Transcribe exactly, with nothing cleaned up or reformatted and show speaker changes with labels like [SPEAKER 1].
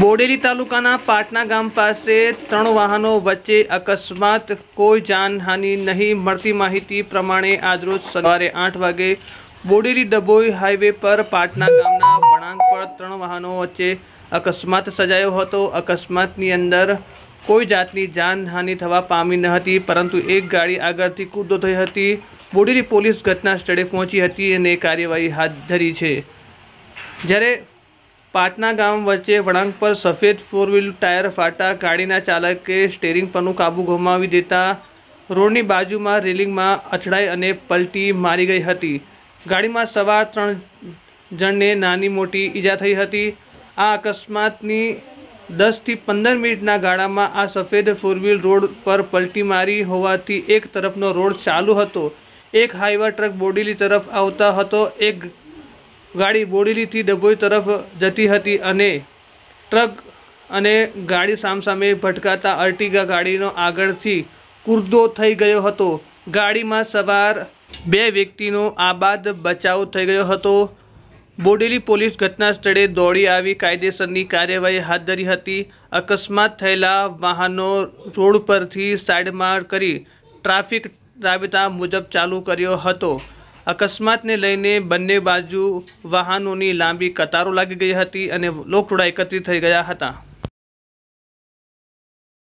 [SPEAKER 1] બોડેલી તાલુકાના પાટના ગામ પાસે ત્રણ વાહનો વચ્ચે અકસ્માત, કોઈ જાનહાનિ નહીં મળતી માહિતી પ્રમાણે આજરોજ સવારે આઠ વાગે બોડેલી ડભોઈ હાઈવે પર પાટના ગામના વળાંક પર ત્રણ વાહનો વચ્ચે અકસ્માત સર્જાયો હતો। અકસ્માતની અંદર કોઈ જાતની જાનહાનિ થવા પામી ન હતી, પરંતુ એક ગાડી આગળથી કૂદો થઈ હતી। બોડેલી પોલીસ ઘટના સ્થળે પહોંચી હતી અને કાર્યવાહી હાથ ધરી છે। જ્યારે પાટના ગામ વચ્ચે વળાંક પર સફેદ ફોર વ્હીલ ટાયર ફાટા ગાડીના ચાલકે સ્ટીયરિંગ પરનું કાબુ ગુમાવી દેતા રોડની બાજુમાં રેલિંગમાં અથડાઈ અને પલટી મારી ગઈ હતી। ગાડીમાં સવાર ત્રણ જણને નાની મોટી ઈજા થઈ હતી। આ અકસ્માતની દસથી પંદર મિનિટના ગાળામાં આ સફેદ ફોર વ્હીલ રોડ પર પલટી મારી હોવાથી એક તરફનો રોડ ચાલુ હતો। એક હાઈવા ટ્રક બોડેલી તરફ આવતા હતો, એક ગાડી બોડેલીથી ડભોઈ તરફ જતી હતી અને ટ્રક અને ગાડી સામસામે ભટકાતા અર્ટિગા ગાડીનો આગળથી કૂદો થઈ ગયો હતો। ગાડીમાં સવાર બે વ્યક્તિનો આબાદ બચાવ થઈ ગયો હતો। બોડેલી પોલીસ ઘટના સ્થળે દોડી આવી કાયદેસરની કાર્યવાહી હાથ ધરી હતી। અકસ્માત થયેલા વાહનો રોડ પરથી સાઈડમાં કરી ટ્રાફિક રાબતા મુજબ ચાલુ કર્યો હતો। અકસ્માતને લઈને બંને બાજુ વાહનોની લાંબી કતારો લાગી ગઈ હતી અને લોકટોળા એકત્રિત થઈ ગયા હતા।